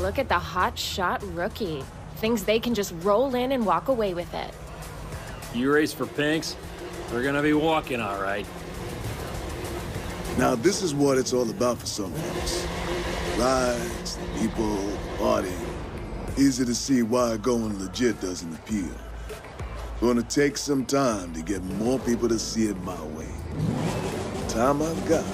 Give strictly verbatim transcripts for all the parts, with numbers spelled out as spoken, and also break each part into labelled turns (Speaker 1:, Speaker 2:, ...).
Speaker 1: look at the hot shot rookie. Thinks they can just roll in and walk away with it.
Speaker 2: You race for pinks? We're gonna be walking, all right.
Speaker 3: Now, this is what it's all about for some of us. Rides, people, party. Easy to see why going legit doesn't appeal. Gonna take some time to get more people to see it my way. Time I've got.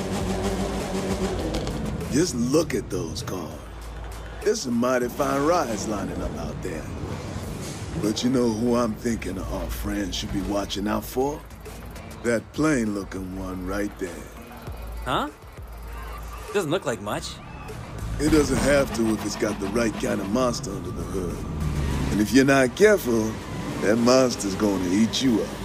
Speaker 3: Just look at those cars. There's some mighty fine rides lining up out there. But you know who I'm thinking our friends should be watching out for? That plain-looking one right there.
Speaker 4: Huh? Doesn't look like much.
Speaker 3: It doesn't have to if it's got the right kind of monster under the hood. And if you're not careful, that monster's gonna eat you up.